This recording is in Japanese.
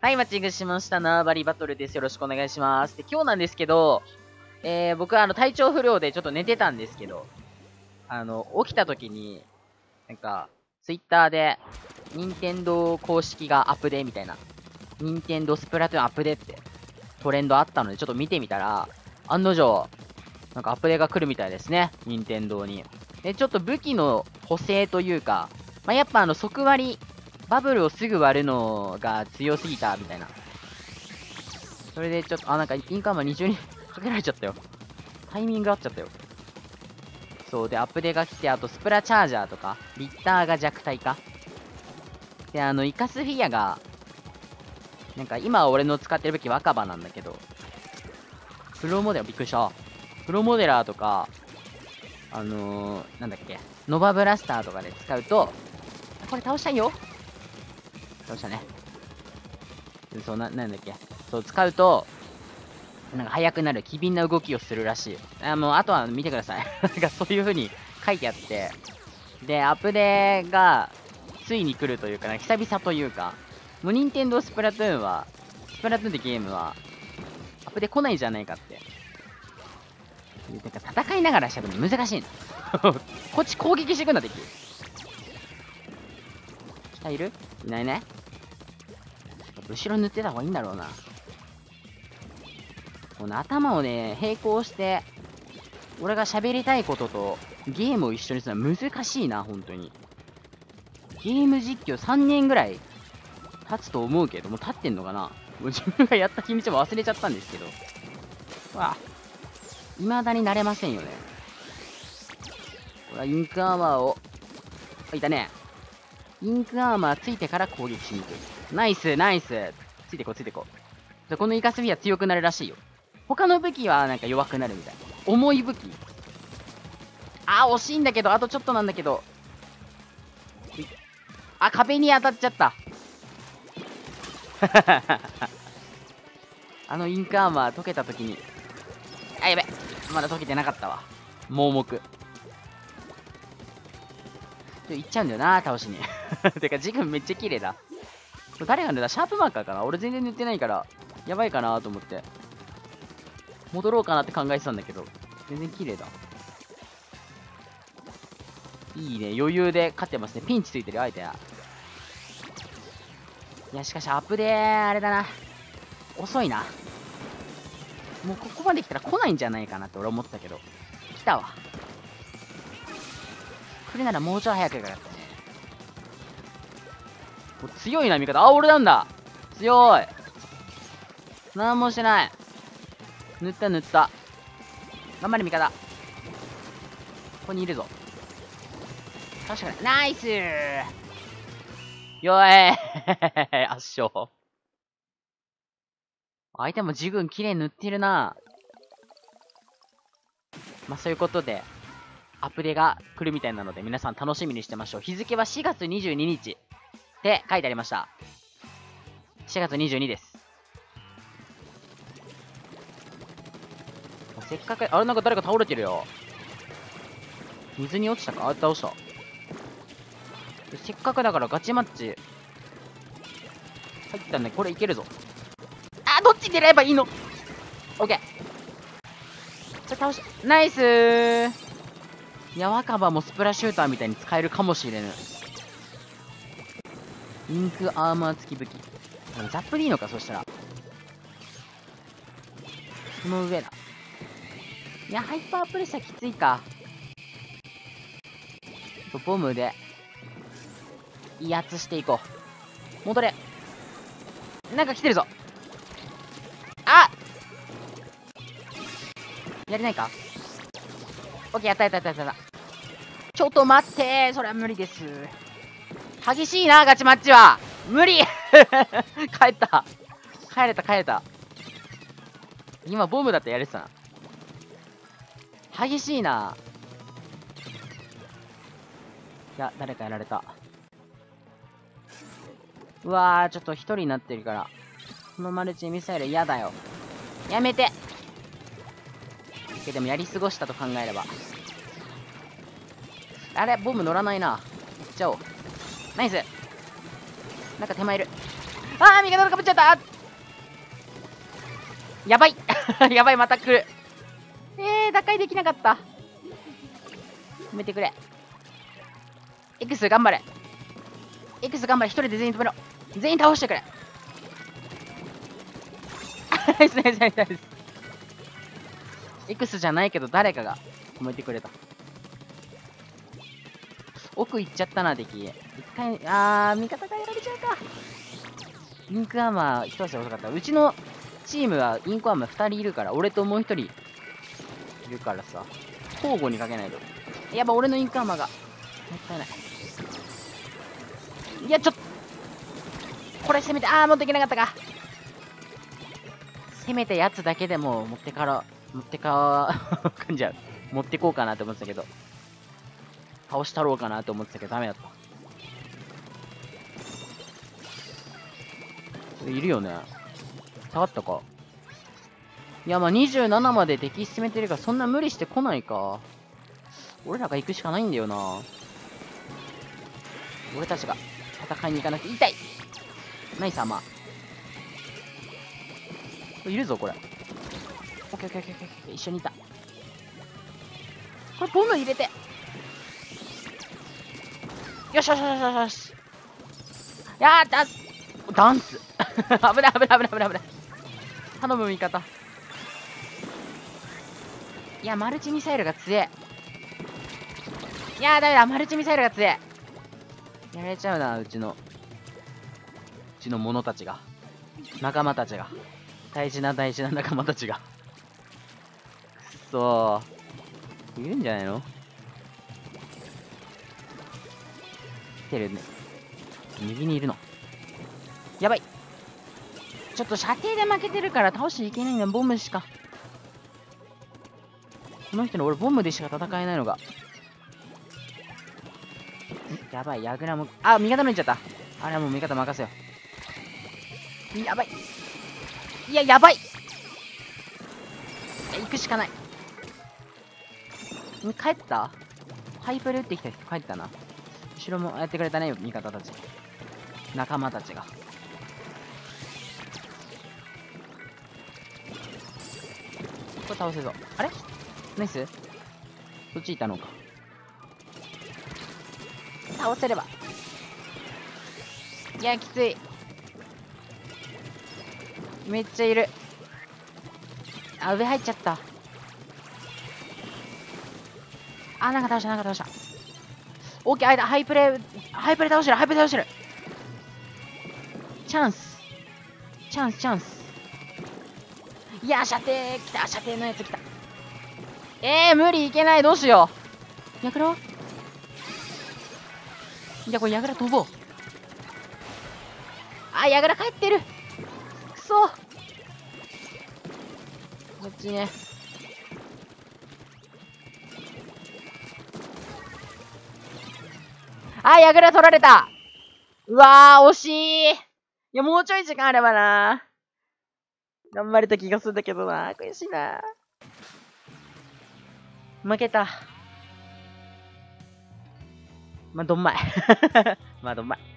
はい、マッチングしました縄張りバトルです。よろしくお願いします。で、今日なんですけど、僕は体調不良でちょっと寝てたんですけど、起きた時に、なんか、ツイッターで、任天堂公式がアップデーみたいな、任天堂スプラトゥーンアップデーってトレンドあったので、ちょっと見てみたら、案の定、なんかアップデーが来るみたいですね。任天堂に。で、ちょっと武器の補正というか、まあ、やっぱ即割、バブルをすぐ割るのが強すぎた、みたいな。それでちょっと、なんかインカーマン20にかけられちゃったよ。タイミング合っちゃったよ。そう、で、アップデーが来て、あとスプラチャージャーとか、リッターが弱体化。で、イカスフィギュアが、なんか今俺の使ってる武器若葉なんだけど、プロモデラー、びっくりした。プロモデラーとか、なんだっけ、ノバブラスターとかで使うと、これ倒したいよ。倒したね。そう、なんだっけ。そう、使うと、なんか速くなる機敏な動きをするらしい。もう、あとは見てください。なんかそういう風に書いてあって、で、アップデーが、ついに来るというか、久々というか、もう、任天堂スプラトゥーンは、スプラトゥーンってゲームは、アップデー来ないじゃないかって。なんか戦いながらしゃべるの難しいの。こっち攻撃してくんだ、敵。下いる？いないね。後ろ塗ってた方がいいんだろうな。この頭をね、並行して、俺が喋りたいこととゲームを一緒にするのは難しいな、本当に。ゲーム実況3年ぐらい経つと思うけど、もう経ってんのかな？もう自分がやった気持ちも忘れちゃったんですけど。未だになれませんよね。これはインクアーマーを、いたね。インクアーマーついてから攻撃しに行く。ナイス、ナイス。ついてこう、ついてこう。このイカスフィア強くなるらしいよ。他の武器はなんか弱くなるみたい。重い武器。惜しいんだけど、あとちょっとなんだけど。壁に当たっちゃった。インクアーマー溶けた時に。やべ。まだ溶けてなかったわ。盲目。行っちゃうんだよな、倒しに。てか、ジグめっちゃ綺麗だ。これ誰が塗ったシャープマーカーかな？俺全然塗ってないから、やばいかなと思って。戻ろうかなって考えてたんだけど、全然綺麗だ。いいね、余裕で勝ってますね。ピンチついてる、相手は。いや、しかしアップであれだな。遅いな。もうここまで来たら来ないんじゃないかなって俺思ってたけど。来たわ。来るならもうちょい早くからったね。もう強いな、味方。俺なんだ。強い。なんもしてない。塗った塗った。頑張れ味方。ここにいるぞ。確かに。ナイスー。よえー圧勝。相手も自分綺麗に塗ってるな。そういうことで、アップデーが来るみたいなので、皆さん楽しみにしてましょう。日付は4月22日って書いてありました。4月22です。せっかく、なんか誰か倒れてるよ。水に落ちたか？倒した。せっかくだからガチマッチ入ったんで、これいけるぞ。どっち狙えばいいの？オッケー。これ倒した。ナイスー。いや、若葉もスプラシューターみたいに使えるかもしれぬ。インクアーマー付き武器。ザップでいいのか、そしたら。その上だ。いや、ハイパープレッシャーきついか。ボムで、威圧していこう。戻れ。なんか来てるぞ。やれないか？オッケー、やったやったやったやった。ちょっと待ってー。それは無理です。激しいな、ガチマッチは。無理帰った。帰れた、帰れた。今、ボムだってやれてたな。激しいな。いや、誰かやられた。うわー、ちょっと一人になってるから。このマルチミサイル嫌だよ。やめて。でもやり過ごしたと考えれば。あれボム乗らないな。行っちゃおう。ナイス。なんか手前いる。 あー、味方のかぶっちゃった。やばいやばい、また来る。打開できなかった。止めてくれ。X 頑張れ。X 頑張れ。一人で全員止めろ。全員倒してくれ。ナイスナイスナイスナイス。X じゃないけど誰かが止めてくれた。奥行っちゃったな、敵。一回、味方がやられちゃうか。インクアーマー一足遅かった。うちのチームはインクアーマー2人いるから、俺ともう1人いるからさ、交互にかけないと。やっぱ俺のインクアーマーがもったいない。いや、ちょっとこれ攻めて、持っていけなかったか。攻めたやつだけでも持ってんじゃう。持ってこうかなって思ってたけど、倒したろうかなって思ってたけどダメだった。いるよね。下がったか。いや、まあ27まで敵進めてるからそんな無理してこないか。俺らが行くしかないんだよな。俺たちが戦いに行かなくて痛い。ナイスアーマー。いるぞこれ。オッケーオッケーオッケーオッケー。一緒にいた。これボム入れて。よしよしよしよしよし。ダンス危ない危ない危ない危ない危ない。頼む味方。いや、マルチミサイルが強え。いやー、ダメだ。マルチミサイルが強え。やられちゃうな、うちの者たちが。仲間たちが。大事な大事な仲間たちが。くっそー。いるんじゃないの？来てるね。右にいるの。やばい。ちょっと射程で負けてるから倒していけないんだ。ボムしか。この人の俺ボムでしか戦えないのが。やばい、ヤグラも。味方抜いちゃった。あれはもう味方任せよ。やばい。いや、やばい。行くしかない。帰った？ハイプル打ってきた人帰ったな。後ろもやってくれたね、味方たち。仲間たちが。これ倒せぞ。あれナイス？そっちいたのか。倒せれば。いや、きつい。めっちゃいる。上入っちゃった。なんか倒した、なんか倒した。オッケー、間、ハイプレ倒してる、ハイプレ倒してる。チャンス。チャンス、チャンス。いや、射程来た、射程のやつ来た。無理いけない、どうしよう。ヤグラは？いや、これヤグラ飛ぼう。ヤグラ帰ってる。くそ。こっちね。ヤグラ取られた。うわー、惜しい。いや、もうちょい時間あればな。頑張れた気がするんだけどな。悔しいな。負けた。まあ、どんまい。まあ、どんまい。